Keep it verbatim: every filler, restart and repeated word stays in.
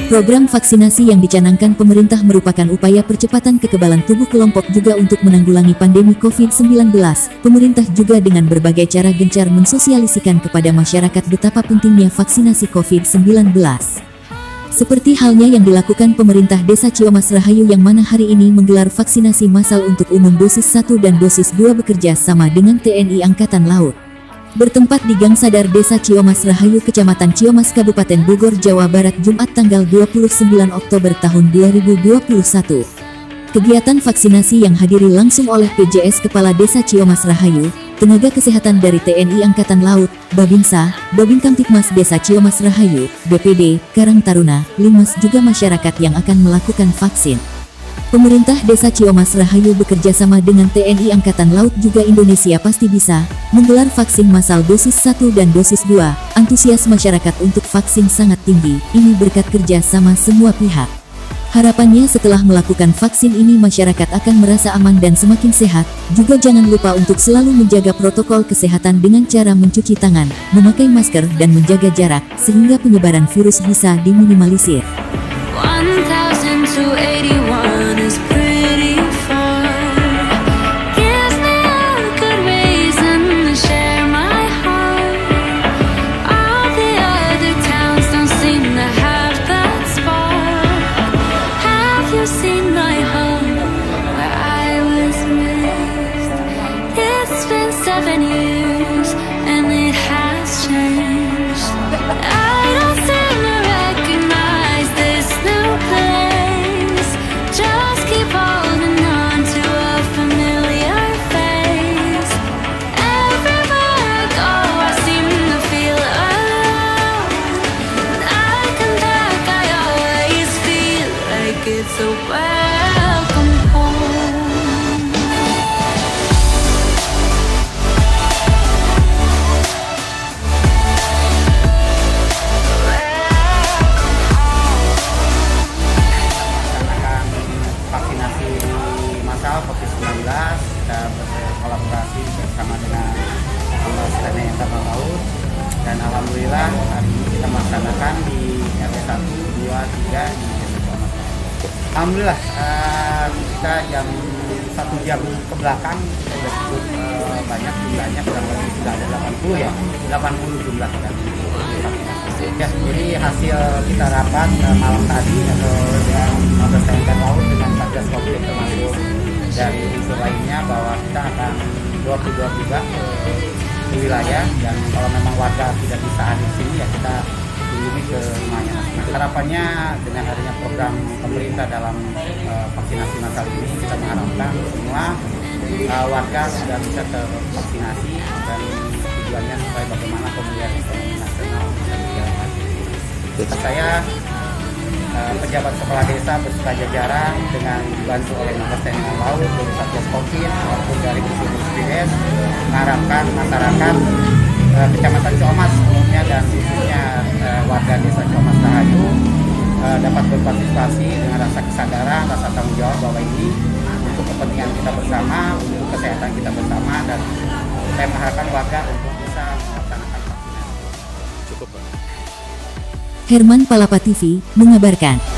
Program vaksinasi yang dicanangkan pemerintah merupakan upaya percepatan kekebalan tubuh kelompok juga untuk menanggulangi pandemi covid sembilan belas. Pemerintah juga dengan berbagai cara gencar mensosialisikan kepada masyarakat betapa pentingnya vaksinasi covid sembilan belas. Seperti halnya yang dilakukan pemerintah Desa Ciomas Rahayu yang mana hari ini menggelar vaksinasi massal untuk umum dosis satu dan dosis dua bekerja sama dengan T N I Angkatan Laut. Bertempat di Gang Sadar Desa Ciomas Rahayu, Kecamatan Ciomas, Kabupaten Bogor, Jawa Barat, Jumat tanggal dua puluh sembilan Oktober tahun dua ribu dua puluh satu. Kegiatan vaksinasi yang hadiri langsung oleh P J S Kepala Desa Ciomas Rahayu, tenaga kesehatan dari T N I Angkatan Laut, Babinsa, Babin Kamtipmas Desa Ciomas Rahayu, B P D, Karang Taruna, Linmas juga masyarakat yang akan melakukan vaksin. Pemerintah Desa Ciomas Rahayu bekerja sama dengan T N I Angkatan Laut juga Indonesia Pasti Bisa, menggelar vaksin massal dosis satu dan dosis dua. Antusias masyarakat untuk vaksin sangat tinggi, ini berkat kerja sama semua pihak. Harapannya setelah melakukan vaksin ini masyarakat akan merasa aman dan semakin sehat. Juga jangan lupa untuk selalu menjaga protokol kesehatan dengan cara mencuci tangan, memakai masker dan menjaga jarak, sehingga penyebaran virus bisa diminimalisir. It's a welcome home. Melaksanakan vaksinasi massal covid sembilan belas, kita berkolaborasi bersama dengan T N I Angkatan Laut, dan alhamdulillah hari ini kita melaksanakan di R W satu, dua, tiga di Alhamdulillah, uh, kita jam satu jam ke belakang kita sudah cukup uh, banyak jumlahnya, kurang lebih sudah ada delapan puluh ya, delapan puluh jumlah kan. Ya, jadi hasil kita rapat uh, malam tadi atau dengan Mabes T N I Angkatan Laut dengan Satgas Covid termasuk dari unsur lainnya bahwa kita akan door to door juga ke, ke wilayah, dan kalau memang warga tidak bisa hadir di sini ya kita kunjungi ke rumahnya. Nah, harapannya dengan adanya program pemerintah dalam uh, vaksinasi massal ini, kita mengharapkan semua uh, warga sudah bisa tervaksinasi, dan tujuannya supaya bagaimana pemulihan ekonomi nasional bisa berjalan lagi. Saya uh, pejabat kepala desa beserta jajaran dengan dibantu oleh Mabes T N I Angkatan Laut, dari Satgas Covid maupun dari Gugus P S mengharapkan masyarakat uh, Kecamatan Ciomas umumnya dan khususnya uh, warga Desa Ciomas Rahayu uh, dapat berpartisipasi dengan rasa kesadaran, rasa tanggung jawab bahwa ini untuk kepentingan kita bersama, untuk kesehatan kita bersama, dan saya mengharapkan warga untuk bisa melaksanakan vaksinasi. Cukup, Pak. Herman Palapa T V mengabarkan.